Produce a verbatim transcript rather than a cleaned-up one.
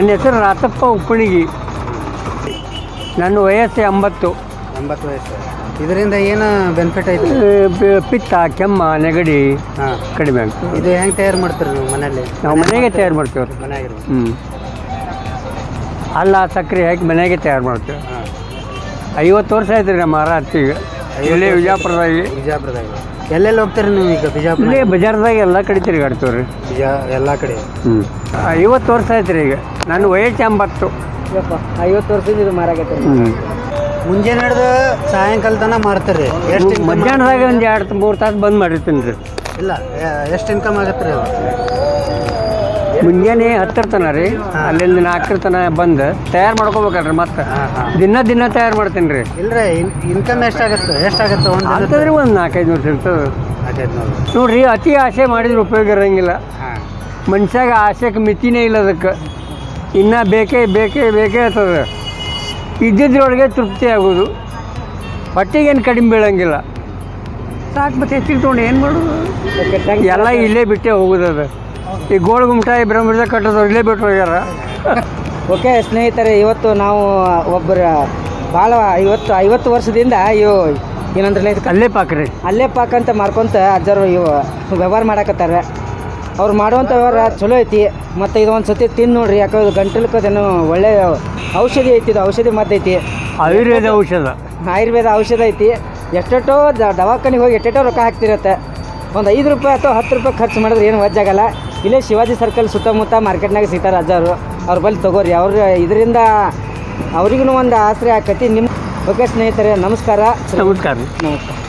ನನ್ನ ಹೆಸರು ರಾತಪ್ಪ ಉಪ್ಪಣಿಗಿ. ನನ್ನ ವಯಸ್ಸು ಎಂಬತ್ತು. ಎಂಬತ್ತು ವಯಸ್ಸು. ಇದರಿಂದ ಏನು ಬೆನಿಫಿಟ್ ಐತಿ? ಪಿತ್ತ, ಕೆಮ್ಮ, ನೆಗಡಿ ಹಾಂ ಕಡಿಮೆ ಆಗ್ತದೆ. ಇದು ಹೆಂಗೆ ತಯಾರು ಮಾಡ್ತೀರಿ ನೀವು ಮನೆಯಲ್ಲಿ? ನಾವು ಮನೆಗೆ ತಯಾರು ಮಾಡ್ತೇವೆ ರೀ. ಮನೆಯಾಗ? ಹ್ಞೂ ಅಲ್ಲ ಸಕ್ಕರೆ ಹಾಕಿ ಮನೆಗೆ ತಯಾರು ಮಾಡ್ತೇವೆ. ಹಾಂ ಐವತ್ತು ವರ್ಷ ಆಯ್ತು ರೀ ನಮ್ಮ ಅತ್ತಿಗೆ ಇಲ್ಲೇ ವಿಜಯಪುರದಾಗಿ. ಬಿಜಾಪುರದಾಗ ಎಲ್ಲೆಲ್ಲಿ ಹೋಗ್ತೀರಿ ನೀವು ಈಗ? ಬಿಜಾಪುರ ಇಲ್ಲೇ ಬಜಾರ್ದಾಗ ಎಲ್ಲ ಕಡೆ ತಿರುಗಾಡ್ತೇವೆ ರೀ. ಬಿಜಾ ಎಲ್ಲ ಕಡೆ. ಹ್ಞೂ ಐವತ್ತು ವರ್ಷ ಆಯ್ತು ರೀ. ಈಗ ನನ್ನ ವಯಸ್ಸು ಎಂಬತ್ತು. ಐವತ್ತು ವರ್ಷದಿಂದ ಇದು ಮಾರಾಕತ್ತೆ. ಹ್ಞೂ ಮುಂಜಾನೆ ಹಿಡ್ದು ಸಾಯಂಕಾಲ ತನಕ ಮಾರ್ತೀರಿ? ಎಷ್ಟು ಮಧ್ಯಾಹ್ನದಾಗ ಒಂದು ಎರಡು ಮೂರು ತಾಸು ಬಂದ್ ಮಾಡಿರ್ತೀನಿ ರೀ. ಇಲ್ಲ ಎಷ್ಟು ಇನ್ಕಮ್ ಆಗತ್ತೆ ರೀ? ಮುಂಜಾನೆ ಹತ್ತರ ತನ ರೀ, ಅಲ್ಲಿಂದ ನಾಲ್ಕರ ತನ ಬಂದು ತಯಾರು ಮಾಡ್ಕೋಬೇಕಲ್ರಿ. ಮತ್ತೆ ದಿನ ದಿನ ತಯಾರು ಮಾಡ್ತೀನಿ ರೀ. ಇಲ್ರಿ ಇನ್ಕಮ್ ಎಷ್ಟಾಗತ್ತೆ? ಎಷ್ಟಾಗತ್ತೆ ಒಂದು ಆಗ್ತದ್ರಿ ಒಂದು ನಾಲ್ಕೈದು ನೂರು ಇರ್ತದೆ. ನಾಲ್ಕೈದು ನೂರು. ನೋಡ್ರಿ, ಅತಿ ಆಸೆ ಮಾಡಿದ್ರೆ ಉಪಯೋಗ ಇರೋಂಗಿಲ್ಲ. ಹಾಂ ಮನುಷ್ಯಾಗ ಆಸೆಗೆ ಮಿತಿನೇ ಇಲ್ಲ. ಅದಕ್ಕೆ ಇನ್ನೂ ಬೇಕೇ ಬೇಕೇ ಬೇಕೇ ಇರ್ತದೆ. ಇದ್ದಿದ್ರೊಳಗೆ ತೃಪ್ತಿ ಆಗೋದು, ಹೊಟ್ಟೆಗೇನು ಕಡಿಮೆ ಬೀಳಂಗಿಲ್ಲ. ಸಾಕು ಮತ್ತೆ ಹೆಚ್ಚಿಗೆ ತೊಗೊಂಡು ಏನು ಮಾಡೋದು? ಎಲ್ಲ ಇಲ್ಲೇ ಬಿಟ್ಟೇ ಹೋಗೋದು. ಅದು ಈ ಗೋಳ ಗುಮ್ಟಾಯಿ ಬ್ರಹ್ಮದ ಕಟ್ಟೋದು ಇಲ್ಲೇ ಬಿಟ್ಟು ಹೋಗ್ಯಾರ. ಓಕೆ ಸ್ನೇಹಿತರೆ, ಇವತ್ತು ನಾವು ಒಬ್ಬರ ಭಾಳ ಇವತ್ತು ಐವತ್ತು ವರ್ಷದಿಂದ ಇವು ಏನಂದ್ರೆ ಅಲ್ಲೇ ಪಾಕ್ರಿ ಅಲ್ಲೇ ಪಾಕ ಅಂತ ಮಾರ್ಕೊಂತ ಅಜ್ಜರು ಇವು ವ್ಯವಹಾರ ಮಾಡಕತ್ತಾರೆ. ಅವ್ರು ಮಾಡುವಂಥ ವ್ಯವಹಾರ ಚಲೋ ಐತಿ. ಮತ್ತು ಇದು ಒಂದು ಸತಿ ತಿಂದು ನೋಡ್ರಿ, ಯಾಕಂದ್ರೆ ಗಂಟಲಕ್ಕದೇನು ಒಳ್ಳೆ ಔಷಧಿ ಐತಿ. ಇದು ಔಷಧಿ ಮದ್ದು ಐತಿ, ಆಯುರ್ವೇದ ಔಷಧ. ಆಯುರ್ವೇದ ಔಷಧ ಐತಿ. ಎಷ್ಟೆಷ್ಟೋ ದವಾಖಾನಿಗೆ ಹೋಗಿ ಎಷ್ಟೆಷ್ಟೋ ರೊಕ್ಕ ಹಾಕ್ತಿರತ್ತೆ. ಒಂದು ಐದು ರೂಪಾಯಿ ಅಥವಾ ಹತ್ತು ರೂಪಾಯಿ ಖರ್ಚು ಮಾಡಿದ್ರೆ ಏನು ವಜ್ಜಾಗಲ್ಲ. ಇಲ್ಲೇ ಶಿವಾಜಿ ಸರ್ಕಲ್ ಸುತ್ತಮುತ್ತ ಮಾರ್ಕೆಟ್ನಾಗ ಸಿಗ್ತಾರೆ ಅಜ್ಜರು. ಅವ್ರ ಬಳಿ ತೊಗೋರಿ. ಅವ್ರು ಇದರಿಂದ ಅವ್ರಿಗೂ ಒಂದು ಆಸರೆ ಆಕತಿ. ನಿಮ್ಮ ಓಕೆ ಸ್ನೇಹಿತರೆ, ನಮಸ್ಕಾರ. ನಮಸ್ಕಾರ. ನಮಸ್ಕಾರ.